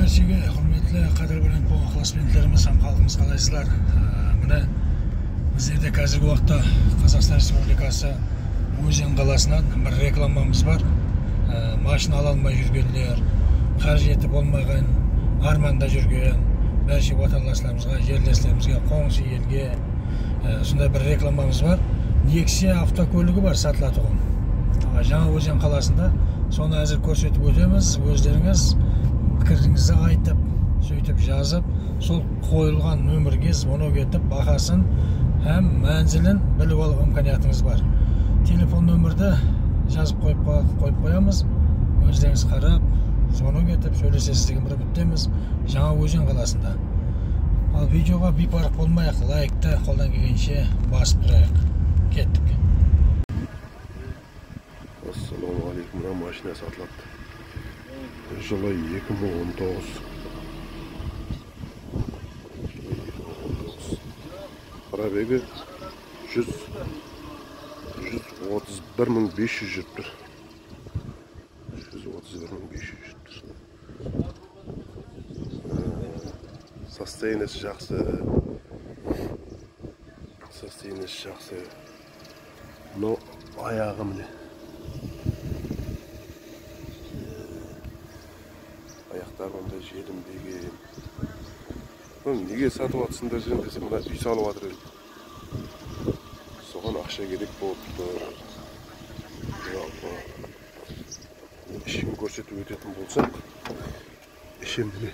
Barchaga hurmatli qadr bilan ixlosmandlarimiz ham xalqimiz qalaysizlar. Mana bizda hozirgi vaqtda Qozog'iston Respublikasi O'zan qalasidan bir reklamamiz bor. Mashina ololmay yurganlar, qarshi yetib olmagan, armanda yurgan barcha vatandoshlarımizga, yerdoshlarımizga, qo'ng'isi yerga shunday bir reklamamiz bor. Nexia avtoko'ligi bor sotiladigan. Жаңа O'zan qalasida soni hozir ko'rsatib o'tamiz. O'zlaringiz fikringizni aytib, сөйтіп жазып, сол qo'yilgan nomerga звонок etib, bahosin ham manzilin bilib olib imkoniyatimiz bor. Telefon nomerda yozib qo'yib qo'yamiz. O'zlaringiz qarab, звонок etib so'rasasiz degan bir bittamiz. Жаңа O'zan qalasida. Al videoga beparq bo'lmaylik, like-da qo'ldan kelgancha bosib turaylik. Ketdik. Assalomu alaykum. Mashina sotiladi. Жылы 2019. Пробеги 131.500 жүріп. 131.500 жүріп. Состояниесі жақсы. Но аяғы міне. Аяқтарымда желінбеген. Неге сатып атсыңдар десе, мына үй салып жатыр едім. Соған ақша керек болыпты. Ішін көрсетіп өтетін болсақ, ішім міне.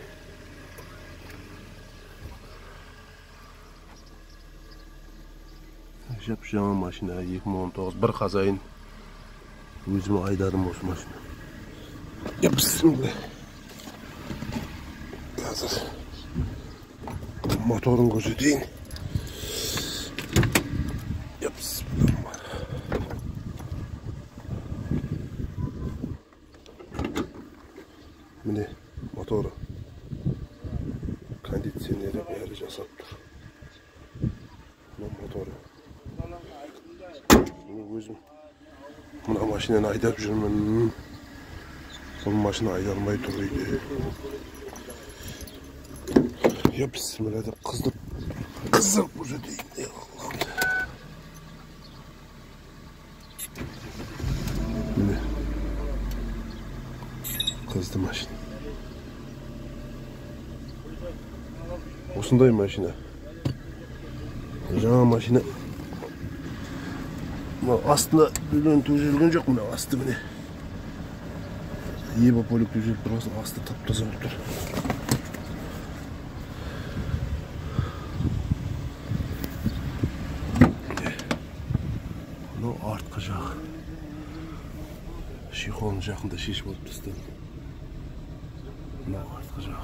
Жап жаңа машина 2019 бір қазайын өзіме айдадым осы машина. Bismillah. Hazır. Motorun gözüdeyim. Bismillah. Mine motoru. Kondisyoneri beri jasaptır. Bu motoru. Bunu özüm. Buna maşineni aydap жүрмін. Бұл машина айдалмай тұр үйде. Bismillah деп қызып уже дейін. Міне. Қызды машина. Осындай машина. Жаңа машина. Астына бүлін төжелген жоқ, мына асты міне. Еба полик төжеліп тұрғасын, асты тап-таза болып тұр. Мынау артқы жағы. Шихолын жақында шешіп болып тастадым. Мынау артқы жағы.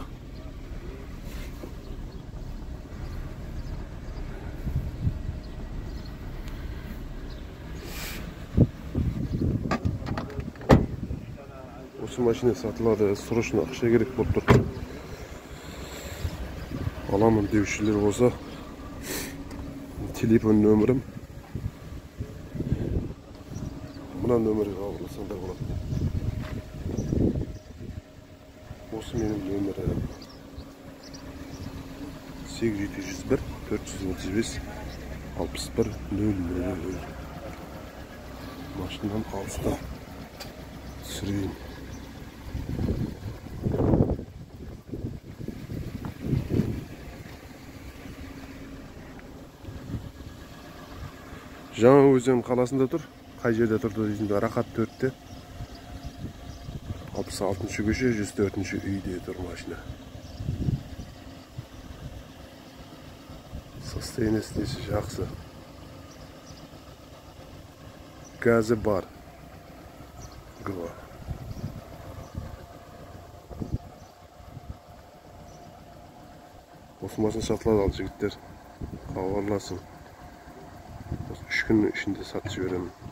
Осы машина сатылады, срочно ақша керек болып тұр. Аламын деушілер болса, телефон нөмірім. Мына нөмірге хабарласаңдар болады. Осы менің нөмірім 8701 435 61 00. Машинадан алыстан түсірейін. Жаңа O'zan қаласында тұр. Қай жерде тұрды дейсіңдер? Рахат 4-те. 66-шы көше, 104-ші үйде тұр машина. Состояниесі жақсы. Газы бар. Гва. Осы машина сатылады ал жігіттер. Хабарласың. 3 күннің ішінде сатып жіберемін.